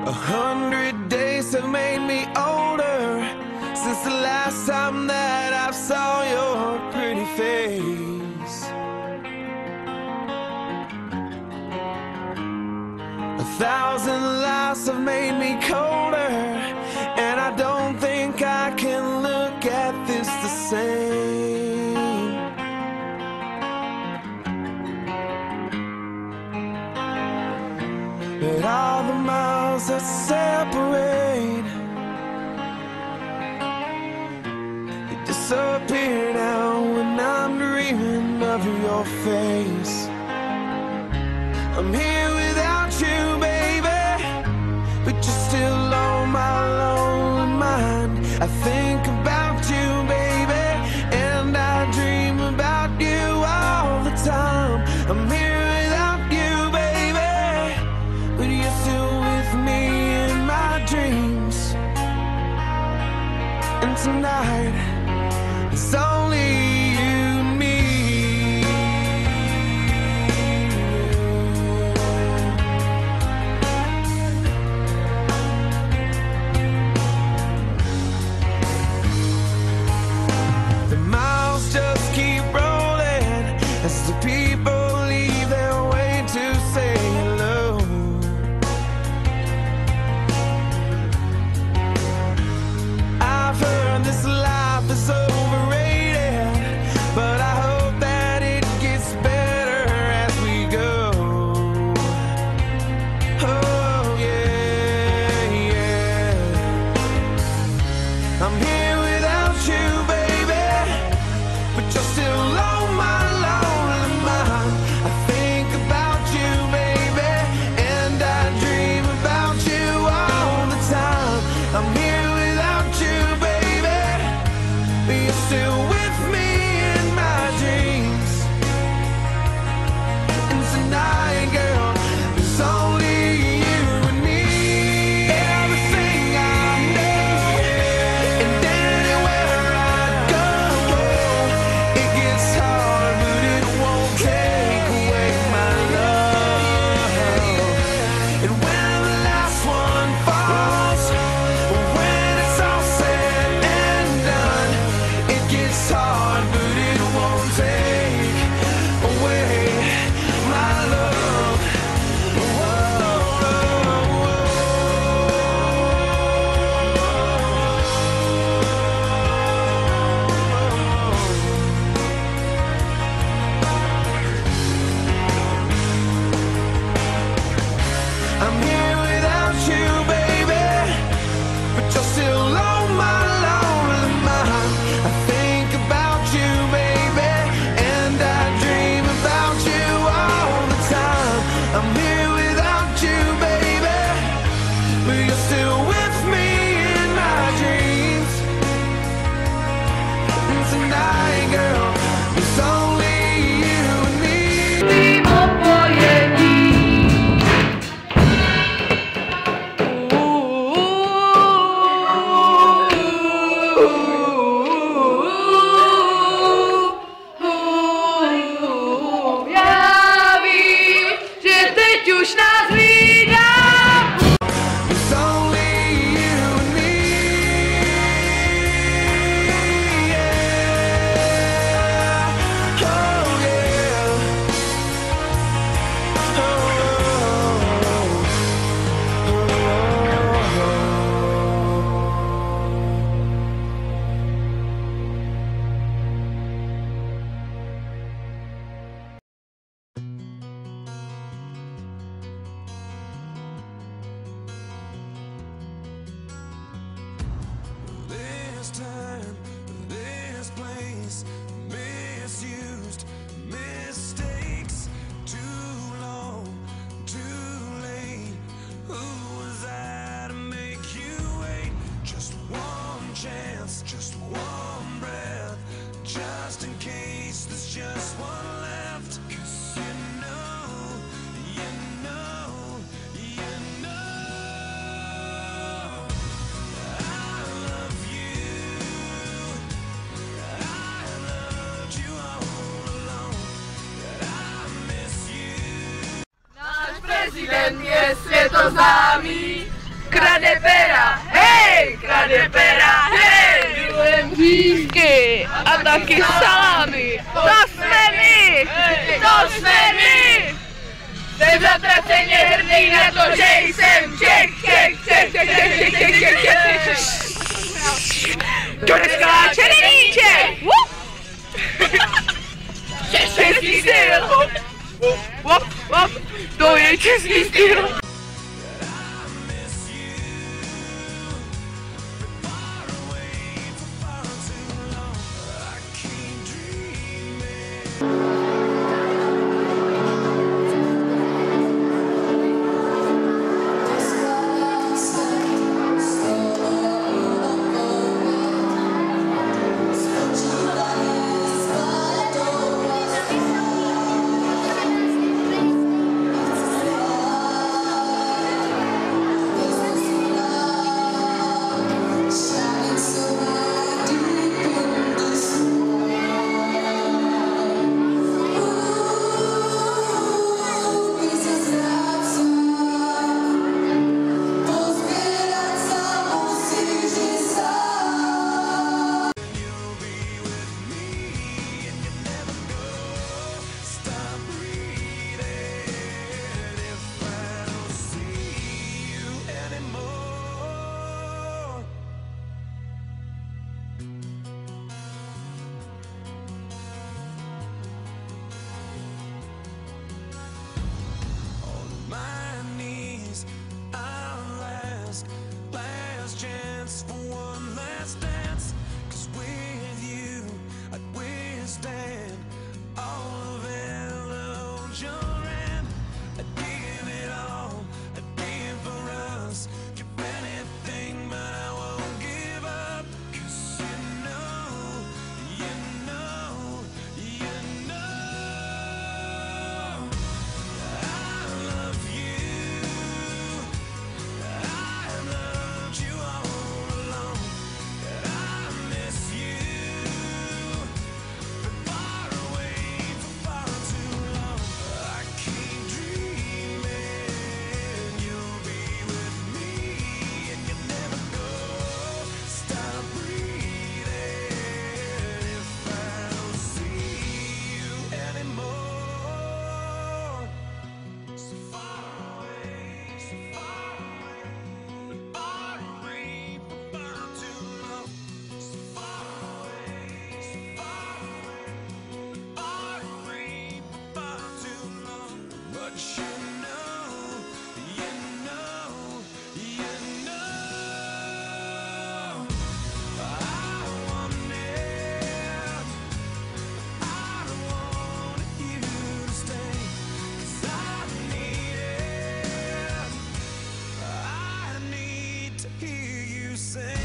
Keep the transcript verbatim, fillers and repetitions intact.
A hundred days have made me older since the last time that I saw your pretty face. A thousand lives have made me colder, and I don't think I can look at this the same. But all the miles that separate, they disappear now when I'm dreaming of your face. I'm here without you, baby, but you're still on my lonely mind. I think about you, baby, and I dream about you all the time. I'm here without you, baby, but you're still with me in my dreams. And tonight, it's only you and me. The miles just keep rolling as the people leave their way to say hello. I've heard this life is overrated, but I hope that it gets better as we go. Oh yeah, yeah. I'm here without you, baby, but you're still on my lonely mind. I think about you, baby, and I dream about you all the time. I'm here without you, baby, but you're still with me in my dreams. And tonight, girl, it's only you and me. Everything I know, and anywhere I go, it gets hard, but it won't take away my love. And when the last one falls, when it's all said and done, it gets hard, but it won't take away my love. I'm here without you, baby, but you're still on my lonely mind. I think about you, baby, and I dream about you all the time. I'm here without you, baby, but you're still with me in my dreams. And tonight, girl, it's only you and me. Já vím, že teď už nás hlídá. It's only you and me. Yeah. Oh yeah. This time, this place, misused mistakes, too long, too late. Who was I to make you wait? Just one chance, just one breath, just in case there's just one left. 'Cause you know, you know, you know, I love you. I loved you all along, but I miss you. Náš prezident je světoznámý, krade pera, hej, krade pera, hej! Milujem řízky a taky salámy, to jsme my, to jsme my! Jsem zatraceně hrdý na to, že jsem Čech, Čech, Čech, Čech, Čech, Čech, Čech, Čech, Čech. To dneska láče není Čech! Český styl! Wop, wop, to je český styl! Say